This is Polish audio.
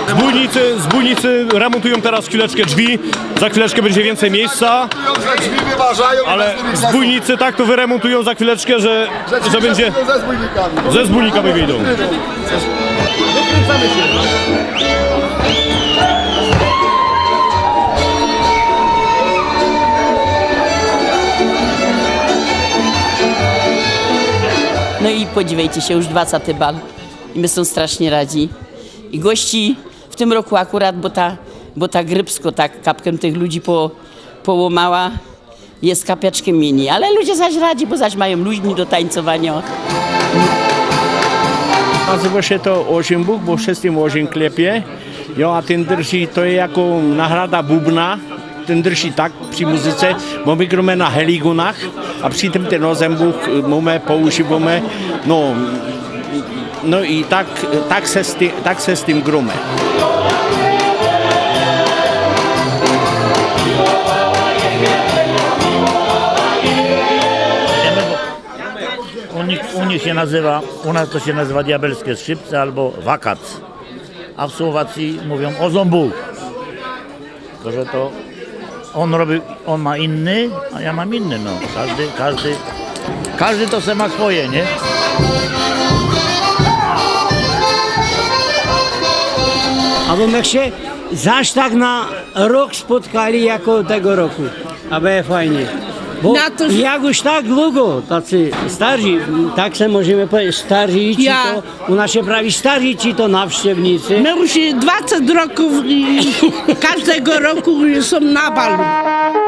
Zbójnicy remontują teraz chwileczkę drzwi, za chwileczkę będzie więcej miejsca, ale zbójnicy tak to wyremontują za chwileczkę, że będzie... Ze zbójnikami wyjdą. Wykręcamy się. No i podziwiajcie się, już 20 bal i my są strasznie radzi. I gości w tym roku akurat, bo ta grypsko tak kapkę tych ludzi połamała, jest kapiaczkiem mini, ale ludzie zaś radzi, bo zaś mają ludźmi do tańcowania. Nazywa się to Ozimbuk, bo wszystkim Ozim klepie. Jo, a ten drży to jest jako nahrada bubna. Ten drży tak przy muzyce, bo my gramy na heligunach, a przy tym ten Ozimbuk mamy, poużywamy. No i tak se z tym gramy. U nich się nazywa, u nas to się nazywa diabelskie skrzypce albo wakac, a w Słowacji mówią ozombuk. To, że to on robi, on ma inny, a ja mam inny, no. Każdy to se ma swoje, nie? A my się zaś tak na rok spotkali jako tego roku, a będzie fajnie. Bo jak już tak długo, tacy starzy, tak se możemy powiedzieć, starzy ci to, u nas się prawi starzy ci to nawszczewnicy. My już 20 roków i każdego roku są na balu.